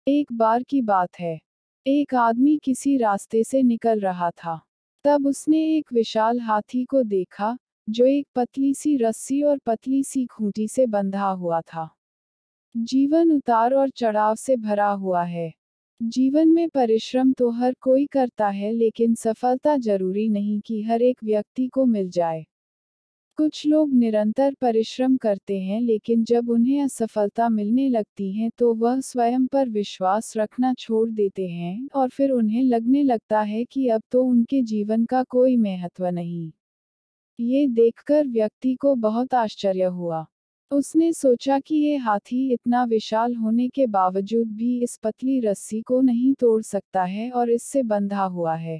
एक बार की बात है। एक आदमी किसी रास्ते से निकल रहा था। तब उसने एक विशाल हाथी को देखा, जो एक पतली सी रस्सी और पतली सी खूंटी से बंधा हुआ था। जीवन उतार और चढ़ाव से भरा हुआ है। जीवन में परिश्रम तो हर कोई करता है, लेकिन सफलता जरूरी नहीं कि हर एक व्यक्ति को मिल जाए। कुछ लोग निरंतर परिश्रम करते हैं, लेकिन जब उन्हें असफलता मिलने लगती है तो वह स्वयं पर विश्वास रखना छोड़ देते हैं, और फिर उन्हें लगने लगता है कि अब तो उनके जीवन का कोई महत्व नहीं। ये देखकर व्यक्ति को बहुत आश्चर्य हुआ। उसने सोचा कि ये हाथी इतना विशाल होने के बावजूद भी इस पतली रस्सी को नहीं तोड़ सकता है और इससे बंधा हुआ है।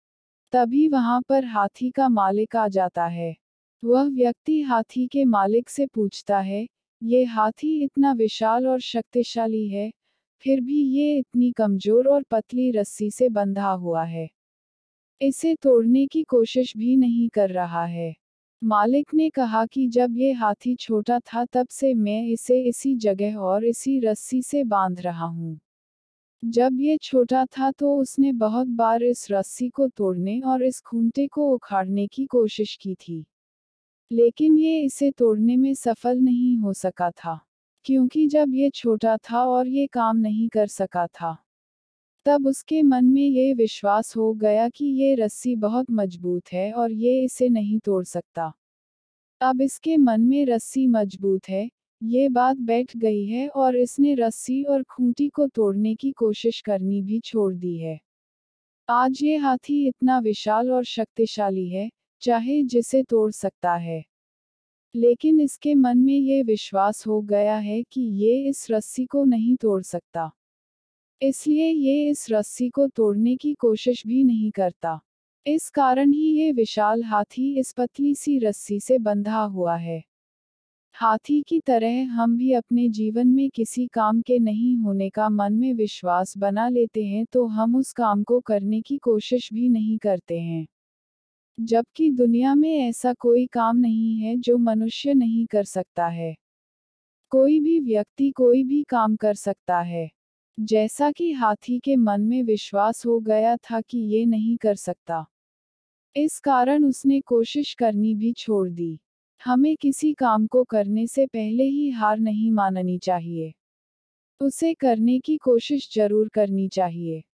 तभी वहां पर हाथी का मालिक आ जाता है। वह व्यक्ति हाथी के मालिक से पूछता है, ये हाथी इतना विशाल और शक्तिशाली है, फिर भी ये इतनी कमजोर और पतली रस्सी से बंधा हुआ है। इसे तोड़ने की कोशिश भी नहीं कर रहा है। मालिक ने कहा कि जब ये हाथी छोटा था तब से मैं इसे इसी जगह और इसी रस्सी से बांध रहा हूँ। जब ये छोटा था तो उसने बहुत बार इस रस्सी को तोड़ने और इस खूंटे को उखाड़ने की कोशिश की थी। लेकिन ये इसे तोड़ने में सफल नहीं हो सका था। क्योंकि जब ये छोटा था और ये काम नहीं कर सका था, तब उसके मन में ये विश्वास हो गया कि ये रस्सी बहुत मजबूत है और ये इसे नहीं तोड़ सकता। अब इसके मन में रस्सी मजबूत है, ये बात बैठ गई है और इसने रस्सी और खूंटी को तोड़ने की कोशिश करनी भी छोड़ दी है। आज ये हाथी इतना विशाल और शक्तिशाली है, चाहे जिसे तोड़ सकता है। लेकिन इसके मन में ये विश्वास हो गया है कि ये इस रस्सी को नहीं तोड़ सकता। इसलिए ये इस रस्सी को तोड़ने की कोशिश भी नहीं करता। इस कारण ही ये विशाल हाथी इस पतली सी रस्सी से बंधा हुआ है। हाथी की तरह हम भी अपने जीवन में किसी काम के नहीं होने का मन में विश्वास बना लेते हैं तो हम उस काम को करने की कोशिश भी नहीं करते हैं। जबकि दुनिया में ऐसा कोई काम नहीं है जो मनुष्य नहीं कर सकता है। कोई भी व्यक्ति कोई भी काम कर सकता है। जैसा कि हाथी के मन में विश्वास हो गया था कि ये नहीं कर सकता। इस कारण उसने कोशिश करनी भी छोड़ दी। हमें किसी काम को करने से पहले ही हार नहीं माननी चाहिए। उसे करने की कोशिश जरूर करनी चाहिए।